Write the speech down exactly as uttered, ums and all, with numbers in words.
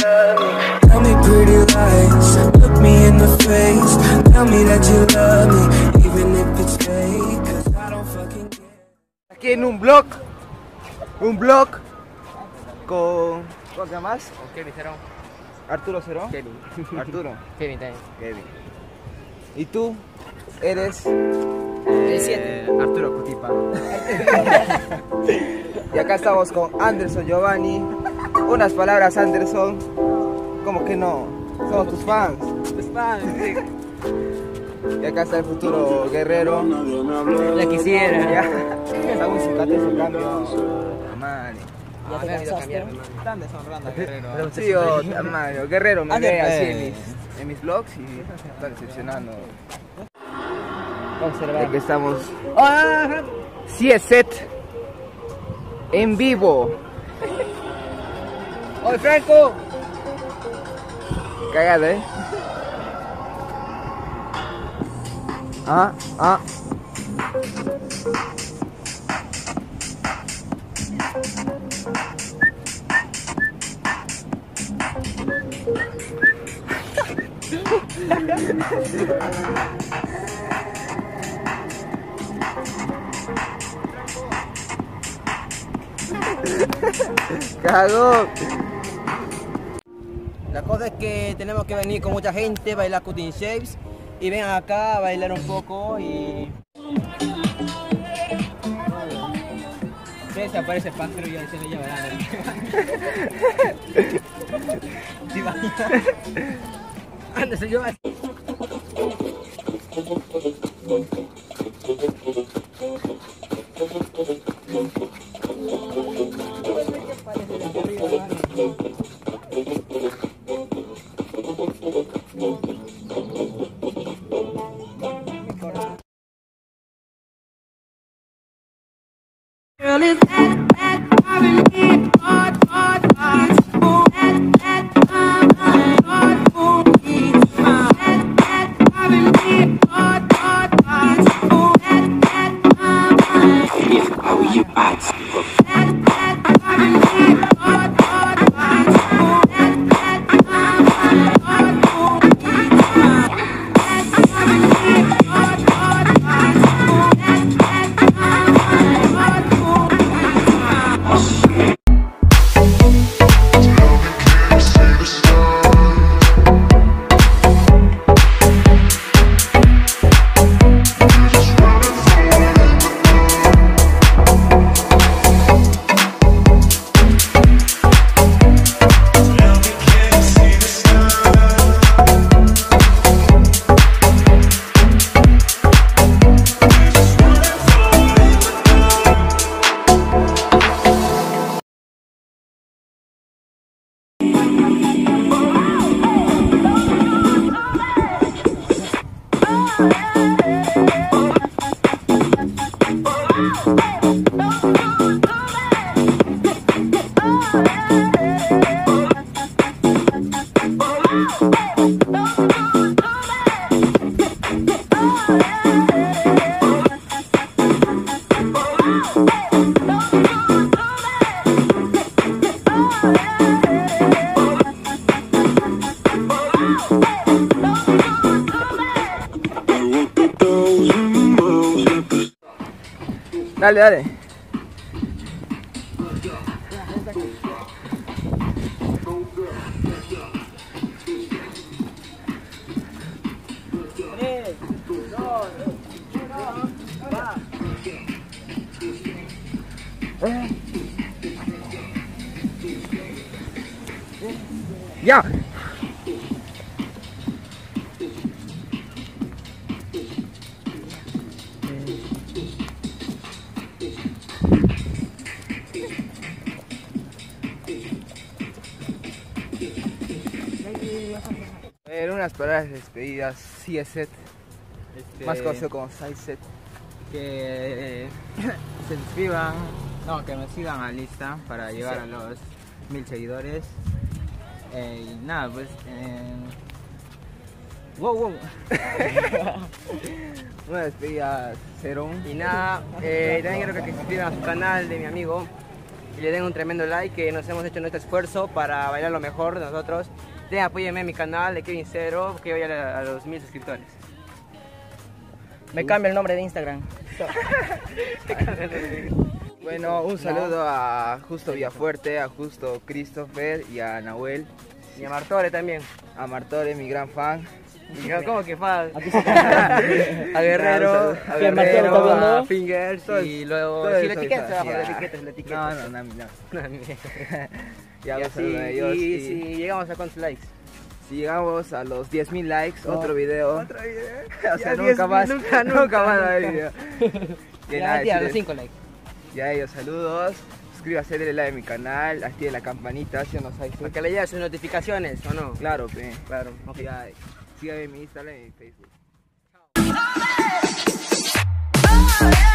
love me. Tell me pretty lies, look me in the face. Tell me that you love me, even if it's fake, cause I don't fucking care. Aquí en un blog, un blog con... ¿Cómo te llamas? Kevin Cerón. Arturo Cerón. Kevin. Arturo. Kevin también. Kevin. ¿Y tú? Eres... El siete. Arturo Cutipa. Y acá estamos con Anderson Giovanni. Unas palabras, Anderson. ¿Cómo que no? Somos tus fans. Tus fans, sí. Y acá está el futuro guerrero. Ya quisiera. Ya. Está muy simpático su cambio. Madre. Ah, me han ido a cambiar, hermano. Grandes son grandes, Guerrero. Sí, oh, madre. Guerrero me Ah, ve de- así eh. en mis, en mis vlogs y está decepcionando. Observar. De que estamos... Sí es set. En vivo. ¡Oye, Franco! Cagado, ¿eh? Ah, ah. Cagó. La cosa es que tenemos que venir con mucha gente, bailar cutting shapes y vengan acá a bailar un poco y... Se aparece Pantro y ahí se me lleva la Anda, se lleva. Girl, is that, that driving me hard, hard, hard. Oh, that, that, hard, hard, oh, it's hard. That, that driving me hard, hard, hard. Oh, that, that, hard, hard. If I were you, I'd sleep up. That, that driving me hard, hard, hard. Oh, that, that, hard, hard, oh, it's hard. That driving me hard, hard, hard. Oh, that, that, hard, hard, oh. Dale, dale. Eh. Ya. En unas palabras de despedidas, C S set, Este, más conocido como Size Set. que eh, se suscriban, no, que nos sigan a la lista para llegar a los mil seguidores. Eh, y nada, pues. Eh, wow, wow. Una despedida cero. Y nada, eh, también quiero que se suscriban a su canal de mi amigo. y le den un tremendo like, que nos hemos hecho nuestro esfuerzo para bailar lo mejor de nosotros. Den, apóyenme en mi canal de Kevin Cero, que voy a, a los mil suscriptores. Me cambia el nombre de Instagram. Bueno, un saludo a Justo Villafuerte, a Justo Christopher y a Nahuel. Y a Martore también. A Martore, mi gran fan. ¿Cómo que fan? Aquí se A Guerrero, a ¿Qué, Martore, Guerrero, está viendo? a Fingers y luego... todo Si eso, la etiqueta, ya. abajo de la etiqueta, la etiqueta. No, no, no, no. Ya, Y un así, saludo a ellos. y Y si llegamos a cuántos likes. si llegamos a los diez mil likes, No. otro video. Otro video. O sea, Ya nunca diez mil, más, nunca, nunca, nunca, más nunca. va a haber video. Que Ya, nada, mentira, decirles- los cinco likes. Ya ellos, saludos. Suscríbase, denle like a mi canal, active la campanita, si no sabes. Para que le lleguen sus notificaciones, ¿o no? Claro, pe. Claro. Ya, síganme en mi Instagram y en mi Facebook. Oh, yeah.